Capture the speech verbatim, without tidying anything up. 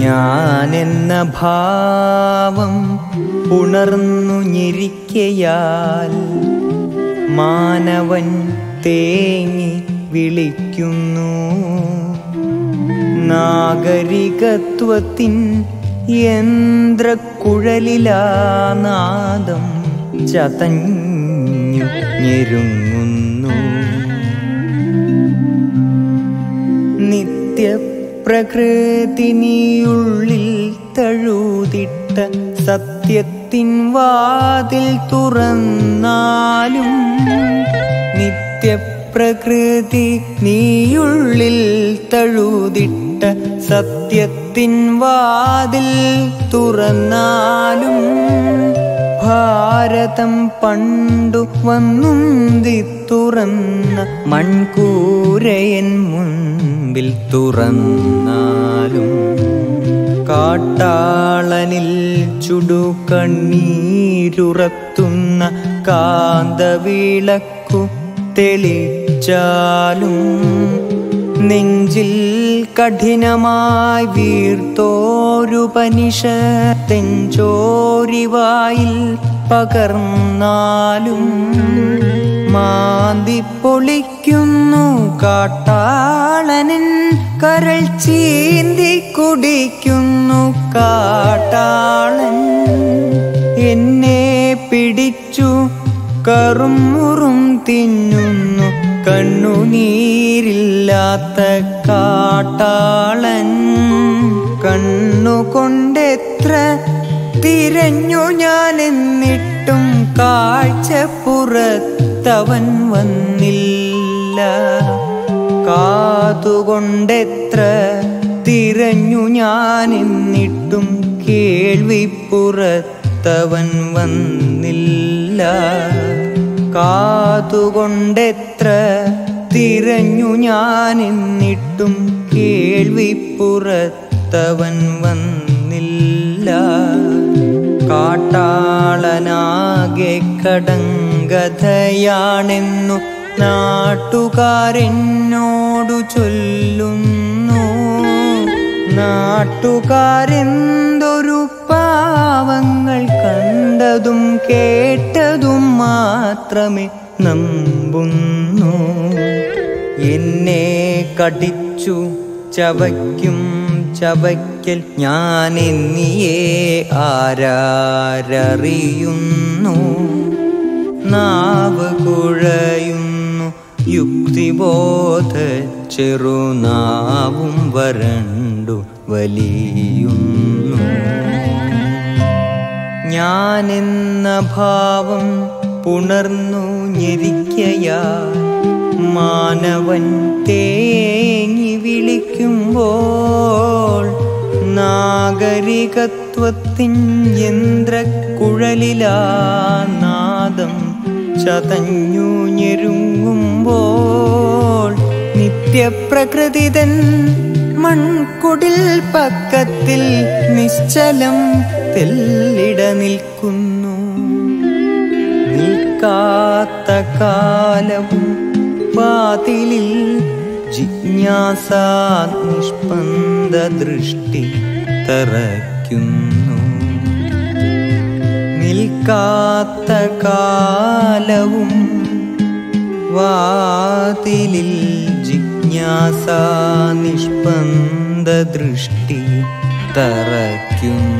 ഞാനെന്ന ഭാവം ഉണർന്നു ഞെരിക്കയാൽ മാനവൻ തേങ്ങി വിളിക്കുന്നു. നാഗരികത്വത്തിൻ യന്ത്രക്കുഴലിലാനാദം ചതഞ്ഞു ഞെരുങ്ങുന്നു. നിത്യപ്രകൃതി നീയുള്ളിൽ തഴുതിട്ട സത്യത്തിൻ വാതിൽ തുറന്നാലും നിത്യപ്രകൃതി നീയുള്ളിൽ തഴുതിട്ട സത്യത്തിൻ വാതിൽ തുറന്നാലും ഭാരതം പണ്ടു വന്നുന്തി തുറന്ന മൺകൂരയൻ മുൻപിൽ തുറന്നാലും കാട്ടാളനിൽ ചുടുകണ്ണീരുറത്തുന്ന കാന്തവിളക്കു തെളിച്ചാലും നെഞ്ചിൽ കഠിനമായി വീർത്തോരുപനിഷത്തെഞ്ചോരിവായിൽ പകർന്നാലും മാന്തിപ്പൊളിക്കുന്നു കാട്ടാളനൻ കരൾ ചീന്തി കുടിക്കുന്നു കാട്ടാളൻ. എന്നെ പിടിച്ചു കറുമുറും തിന്നുന്നു കണ്ണുനീരില്ലാത്ത കാട്ടാളൻ. കണ്ണുകൊണ്ടെത്ര തിരഞ്ഞു ഞാൻ എന്നിട്ടും കാഴ്ചപ്പുറത്തവൻ വന്നില്ല. കാതുകൊണ്ടെത്ര തിരഞ്ഞു ഞാൻ എന്നിട്ടും കേൾവിപ്പുറത്തവൻ വന്നില്ല. കാതുകൊണ്ടെത്ര തിരഞ്ഞു ഞാൻ എന്നിട്ടും കേൾവിപ്പുറത്തവൻ വന്നില്ല. കാട്ടാളനാകെ കടങ്കഥയാണെന്നു നാട്ടുകാരെന്നോടു ചൊല്ലുന്നു. നാട്ടുകാരെന്തൊരു പാവങ്ങൾ കണ്ടതും കേട്ടതും മാത്രമേ നമ്പുന്നു. എന്നെ കടിച്ചു ചവയ്ക്കും ചവയ്ക്കൽ ഞാനെന്നിയേ ആരാരറിയുന്നു. നാവ് കുഴയുന്നു യുക്തിബോധ ചെറുനാവും വരണ്ടു വലിയുന്നു. ഞാനെന്ന ഭാവം പുണർന്നു ഞെരിക്കയാൽ മാനവൻ തേങ്ങി വിളിക്കുമ്പോൾ നാഗരികത്വത്തിൻ യന്ത്രക്കുഴലിലാനാദം ചതഞ്ഞു ഞെരുങ്ങുമ്പോൾ നിത്യപ്രകൃതിതൻ മൺകുടിൽ പക്കത്തിൽ നിശ്ചലം തെല്ലിട നിൽക്കുന്നു. നിൽക്കാത്ത കാലവും വാതിലിൽ ജിജ്ഞാസ നിഷ്പന്ദ ദൃഷ്ടി തറയ്ക്കുന്നു. നിൽക്കാത്ത കാലവും വാതിലിൽ ജിജ്ഞാസ നിഷ്പന്ദ ദൃഷ്ടി തറയ്ക്കുന്നു.